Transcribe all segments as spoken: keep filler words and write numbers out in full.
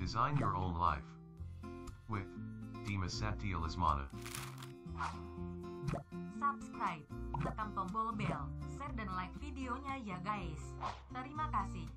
Design your own life with Dimas Satya Lesmana. Subscribe, tekan tombol bel, share dan like videonya ya guys. Terima kasih.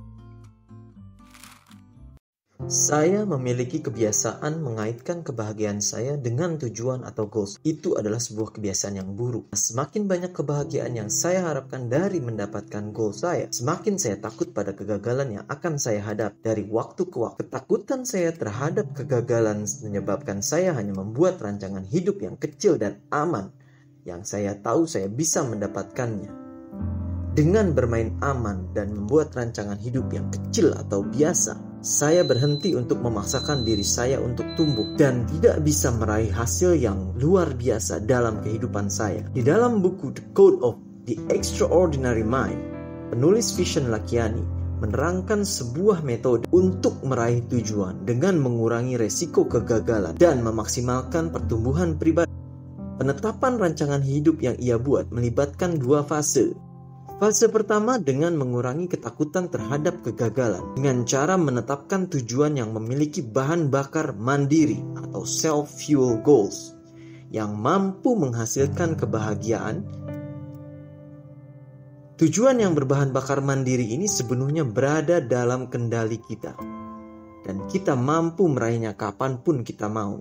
Saya memiliki kebiasaan mengaitkan kebahagiaan saya dengan tujuan atau goals. Itu adalah sebuah kebiasaan yang buruk. Semakin banyak kebahagiaan yang saya harapkan dari mendapatkan goal saya, semakin saya takut pada kegagalan yang akan saya hadap dari waktu ke waktu. Ketakutan saya terhadap kegagalan menyebabkan saya hanya membuat rancangan hidup yang kecil dan aman, yang saya tahu saya bisa mendapatkannya. Dengan bermain aman dan membuat rancangan hidup yang kecil atau biasa, saya berhenti untuk memaksakan diri saya untuk tumbuh dan tidak bisa meraih hasil yang luar biasa dalam kehidupan saya. Di dalam buku The Code of the Extraordinary Mind, penulis Vishen Lakhiani menerangkan sebuah metode untuk meraih tujuan dengan mengurangi resiko kegagalan dan memaksimalkan pertumbuhan pribadi. Penetapan rancangan hidup yang ia buat melibatkan dua fase. Fase pertama dengan mengurangi ketakutan terhadap kegagalan dengan cara menetapkan tujuan yang memiliki bahan bakar mandiri atau self-fuel goals yang mampu menghasilkan kebahagiaan. Tujuan yang berbahan bakar mandiri ini sepenuhnya berada dalam kendali kita dan kita mampu meraihnya kapanpun kita mau.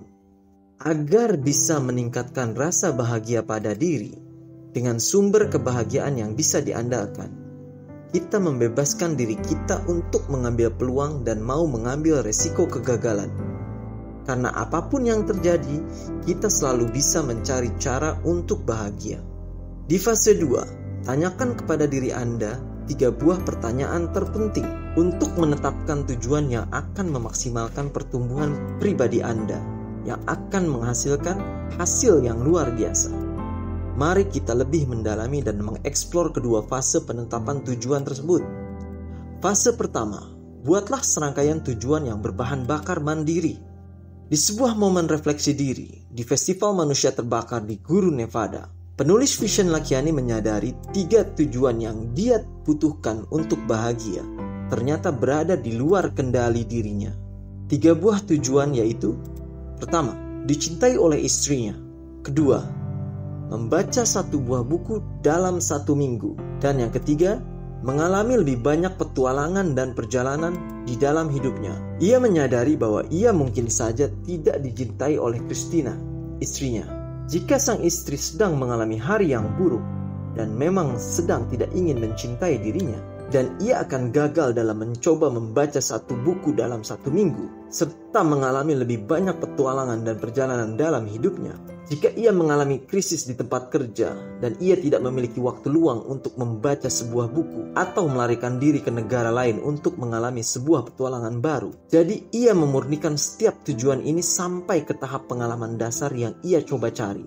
Agar bisa meningkatkan rasa bahagia pada diri dengan sumber kebahagiaan yang bisa diandalkan, kita membebaskan diri kita untuk mengambil peluang dan mau mengambil resiko kegagalan. Karena apapun yang terjadi, kita selalu bisa mencari cara untuk bahagia. Di fase dua, tanyakan kepada diri Anda tiga buah pertanyaan terpenting untuk menetapkan tujuan yang akan memaksimalkan pertumbuhan pribadi Anda, yang akan menghasilkan hasil yang luar biasa. Mari kita lebih mendalami dan mengeksplor kedua fase penetapan tujuan tersebut. Fase pertama, buatlah serangkaian tujuan yang berbahan bakar mandiri. Di sebuah momen refleksi diri, di Festival Manusia Terbakar di Guru Nevada, penulis Vishen Lakhiani menyadari tiga tujuan yang dia butuhkan untuk bahagia ternyata berada di luar kendali dirinya. Tiga buah tujuan yaitu: pertama, dicintai oleh istrinya. Kedua, membaca satu buah buku dalam satu minggu. Dan yang ketiga, mengalami lebih banyak petualangan dan perjalanan di dalam hidupnya. Ia menyadari bahwa ia mungkin saja tidak dicintai oleh Christina, istrinya. Jika sang istri sedang mengalami hari yang buruk dan memang sedang tidak ingin mencintai dirinya, dan ia akan gagal dalam mencoba membaca satu buku dalam satu minggu, serta mengalami lebih banyak petualangan dan perjalanan dalam hidupnya. Jika ia mengalami krisis di tempat kerja dan ia tidak memiliki waktu luang untuk membaca sebuah buku atau melarikan diri ke negara lain untuk mengalami sebuah petualangan baru, jadi ia memurnikan setiap tujuan ini sampai ke tahap pengalaman dasar yang ia coba cari.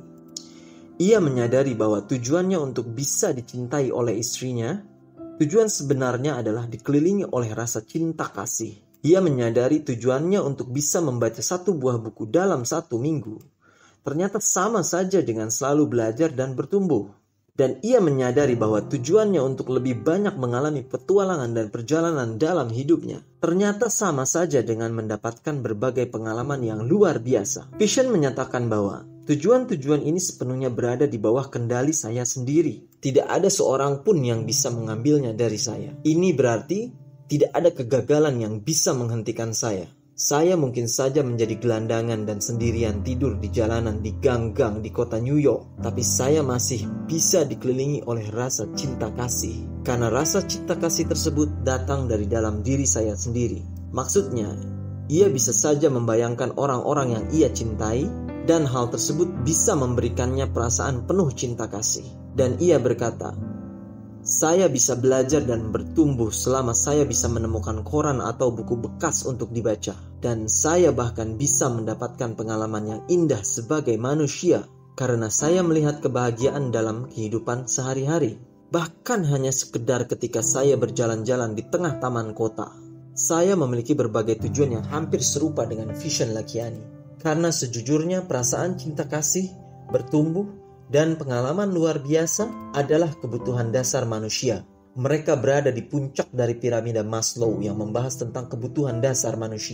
Ia menyadari bahwa tujuannya untuk bisa dicintai oleh istrinya, tujuan sebenarnya adalah dikelilingi oleh rasa cinta kasih. Ia menyadari tujuannya untuk bisa membaca satu buah buku dalam satu minggu ternyata sama saja dengan selalu belajar dan bertumbuh. Dan ia menyadari bahwa tujuannya untuk lebih banyak mengalami petualangan dan perjalanan dalam hidupnya ternyata sama saja dengan mendapatkan berbagai pengalaman yang luar biasa. Vishen menyatakan bahwa tujuan-tujuan ini sepenuhnya berada di bawah kendali saya sendiri. Tidak ada seorang pun yang bisa mengambilnya dari saya. Ini berarti tidak ada kegagalan yang bisa menghentikan saya. Saya mungkin saja menjadi gelandangan dan sendirian tidur di jalanan di gang-gang di kota New York, tapi saya masih bisa dikelilingi oleh rasa cinta kasih. Karena rasa cinta kasih tersebut datang dari dalam diri saya sendiri. Maksudnya, ia bisa saja membayangkan orang-orang yang ia cintai, dan hal tersebut bisa memberikannya perasaan penuh cinta kasih. Dan ia berkata, saya bisa belajar dan bertumbuh selama saya bisa menemukan koran atau buku bekas untuk dibaca. Dan saya bahkan bisa mendapatkan pengalaman yang indah sebagai manusia karena saya melihat kebahagiaan dalam kehidupan sehari-hari. Bahkan hanya sekedar ketika saya berjalan-jalan di tengah taman kota. Saya memiliki berbagai tujuan yang hampir serupa dengan Vishen Lakhiani. Karena sejujurnya perasaan cinta kasih, bertumbuh, dan pengalaman luar biasa adalah kebutuhan dasar manusia. Mereka berada di puncak dari piramida Maslow yang membahas tentang kebutuhan dasar manusia.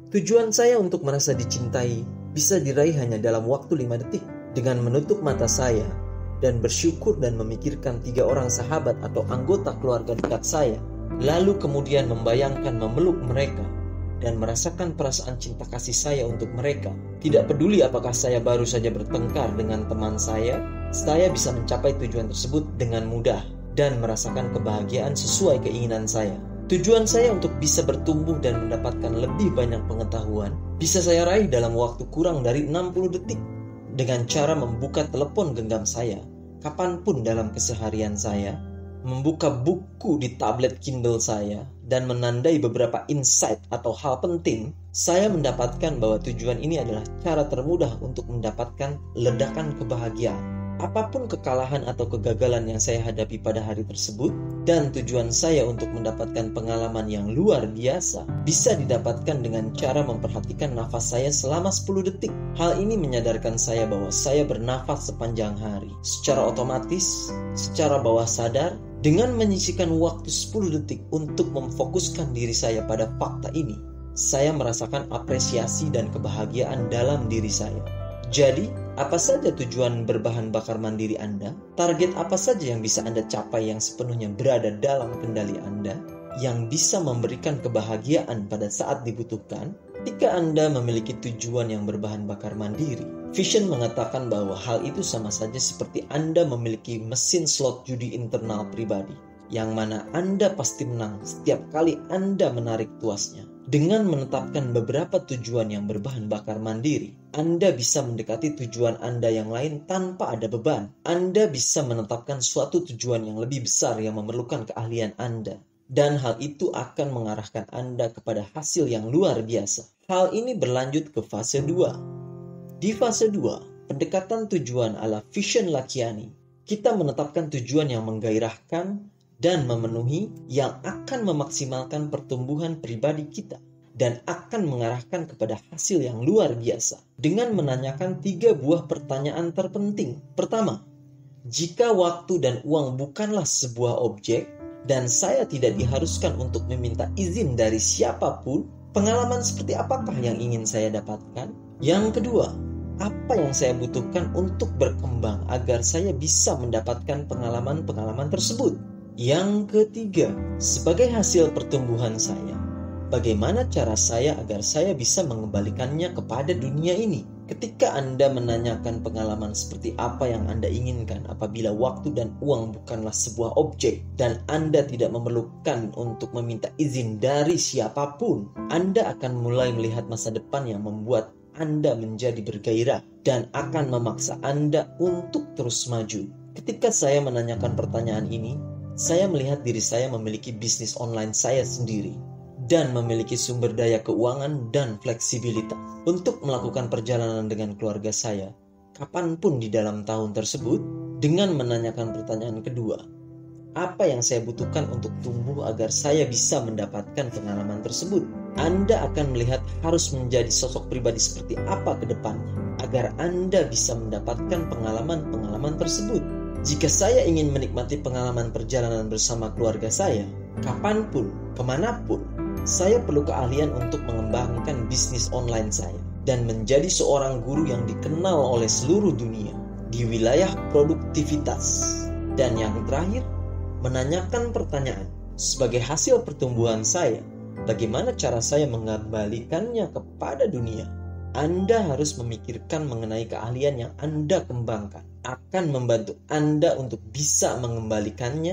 Tujuan saya untuk merasa dicintai bisa diraih hanya dalam waktu lima detik. Dengan menutup mata saya dan bersyukur dan memikirkan tiga orang sahabat atau anggota keluarga dekat saya, lalu kemudian membayangkan memeluk mereka dan merasakan perasaan cinta kasih saya untuk mereka. Tidak peduli apakah saya baru saja bertengkar dengan teman saya, saya bisa mencapai tujuan tersebut dengan mudah dan merasakan kebahagiaan sesuai keinginan saya. Tujuan saya untuk bisa bertumbuh dan mendapatkan lebih banyak pengetahuan bisa saya raih dalam waktu kurang dari enam puluh detik dengan cara membuka telepon genggam saya kapanpun dalam keseharian saya, membuka buku di tablet Kindle saya, dan menandai beberapa insight atau hal penting. Saya mendapatkan bahwa tujuan ini adalah cara termudah untuk mendapatkan ledakan kebahagiaan. Apapun kekalahan atau kegagalan yang saya hadapi pada hari tersebut, dan tujuan saya untuk mendapatkan pengalaman yang luar biasa, bisa didapatkan dengan cara memperhatikan nafas saya selama sepuluh detik. Hal ini menyadarkan saya bahwa saya bernafas sepanjang hari, secara otomatis, secara bawah sadar, dengan menyisihkan waktu sepuluh detik untuk memfokuskan diri saya pada fakta ini. Saya merasakan apresiasi dan kebahagiaan dalam diri saya. Jadi, apa saja tujuan berbahan bakar mandiri Anda? Target apa saja yang bisa Anda capai yang sepenuhnya berada dalam kendali Anda, yang bisa memberikan kebahagiaan pada saat dibutuhkan? Ketika Anda memiliki tujuan yang berbahan bakar mandiri, Vision mengatakan bahwa hal itu sama saja seperti Anda memiliki mesin slot judi internal pribadi, yang mana Anda pasti menang setiap kali Anda menarik tuasnya. Dengan menetapkan beberapa tujuan yang berbahan bakar mandiri, Anda bisa mendekati tujuan Anda yang lain tanpa ada beban. Anda bisa menetapkan suatu tujuan yang lebih besar yang memerlukan keahlian Anda. Dan hal itu akan mengarahkan Anda kepada hasil yang luar biasa. Hal ini berlanjut ke fase dua. Di fase dua, pendekatan tujuan ala Vision Lakiani, kita menetapkan tujuan yang menggairahkan dan memenuhi yang akan memaksimalkan pertumbuhan pribadi kita dan akan mengarahkan kepada hasil yang luar biasa dengan menanyakan tiga buah pertanyaan terpenting. Pertama, jika waktu dan uang bukanlah sebuah objek dan saya tidak diharuskan untuk meminta izin dari siapapun, pengalaman seperti apakah yang ingin saya dapatkan? Yang kedua, apa yang saya butuhkan untuk berkembang agar saya bisa mendapatkan pengalaman-pengalaman tersebut? Yang ketiga, sebagai hasil pertumbuhan saya, bagaimana cara saya agar saya bisa mengembalikannya kepada dunia ini? Ketika Anda menanyakan pengalaman seperti apa yang Anda inginkan apabila waktu dan uang bukanlah sebuah objek dan Anda tidak memerlukan untuk meminta izin dari siapapun, Anda akan mulai melihat masa depan yang membuat Anda menjadi bergairah dan akan memaksa Anda untuk terus maju. Ketika saya menanyakan pertanyaan ini, saya melihat diri saya memiliki bisnis online saya sendiri dan memiliki sumber daya keuangan dan fleksibilitas untuk melakukan perjalanan dengan keluarga saya kapanpun di dalam tahun tersebut. Dengan menanyakan pertanyaan kedua, apa yang saya butuhkan untuk tumbuh agar saya bisa mendapatkan pengalaman tersebut? Anda akan melihat harus menjadi sosok pribadi seperti apa ke depannya agar Anda bisa mendapatkan pengalaman-pengalaman tersebut. Jika saya ingin menikmati pengalaman perjalanan bersama keluarga saya, kapanpun, kemanapun, saya perlu keahlian untuk mengembangkan bisnis online saya dan menjadi seorang guru yang dikenal oleh seluruh dunia di wilayah produktivitas. Dan yang terakhir, menanyakan pertanyaan, sebagai hasil pertumbuhan saya, bagaimana cara saya mengembalikannya kepada dunia? Anda harus memikirkan mengenai keahlian yang Anda kembangkan akan membantu Anda untuk bisa mengembalikannya.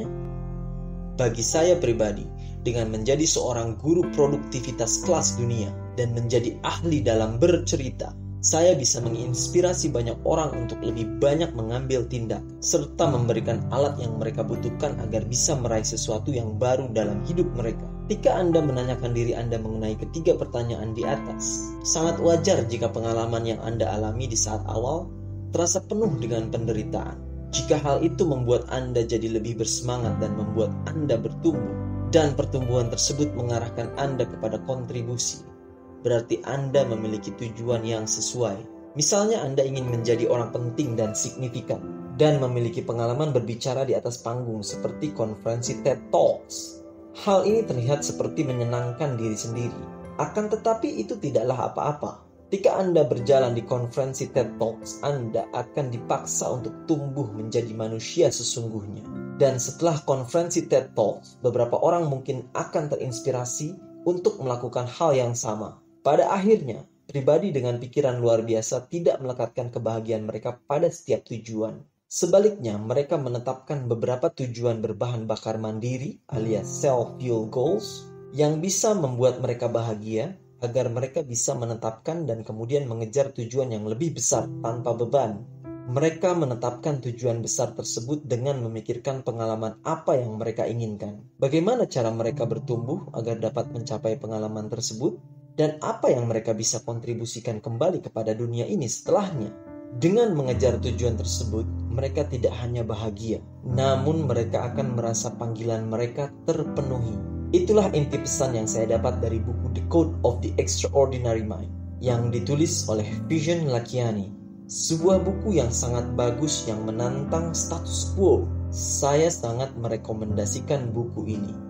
Bagi saya pribadi, dengan menjadi seorang guru produktivitas kelas dunia dan menjadi ahli dalam bercerita, saya bisa menginspirasi banyak orang untuk lebih banyak mengambil tindak serta memberikan alat yang mereka butuhkan agar bisa meraih sesuatu yang baru dalam hidup mereka. Ketika Anda menanyakan diri Anda mengenai ketiga pertanyaan di atas, sangat wajar jika pengalaman yang Anda alami di saat awal terasa penuh dengan penderitaan. Jika hal itu membuat Anda jadi lebih bersemangat dan membuat Anda bertumbuh, dan pertumbuhan tersebut mengarahkan Anda kepada kontribusi, berarti Anda memiliki tujuan yang sesuai. Misalnya Anda ingin menjadi orang penting dan signifikan, dan memiliki pengalaman berbicara di atas panggung seperti konferensi TED Talks. Hal ini terlihat seperti menyenangkan diri sendiri, Akan tetapi itu tidaklah apa-apa. Ketika Anda berjalan di konferensi TED Talks, Anda akan dipaksa untuk tumbuh menjadi manusia sesungguhnya. Dan setelah konferensi TED Talks, beberapa orang mungkin akan terinspirasi untuk melakukan hal yang sama. Pada akhirnya, pribadi dengan pikiran luar biasa tidak melekatkan kebahagiaan mereka pada setiap tujuan. Sebaliknya, mereka menetapkan beberapa tujuan berbahan bakar mandiri alias self-fuel goals yang bisa membuat mereka bahagia, agar mereka bisa menetapkan dan kemudian mengejar tujuan yang lebih besar tanpa beban. Mereka menetapkan tujuan besar tersebut dengan memikirkan pengalaman apa yang mereka inginkan. Bagaimana cara mereka bertumbuh agar dapat mencapai pengalaman tersebut? Dan apa yang mereka bisa kontribusikan kembali kepada dunia ini setelahnya? Dengan mengejar tujuan tersebut, mereka tidak hanya bahagia, namun mereka akan merasa panggilan mereka terpenuhi. Itulah inti pesan yang saya dapat dari buku The Code of the Extraordinary Mind yang ditulis oleh Vishen Lakhiani. Sebuah buku yang sangat bagus yang menantang status quo. Saya sangat merekomendasikan buku ini.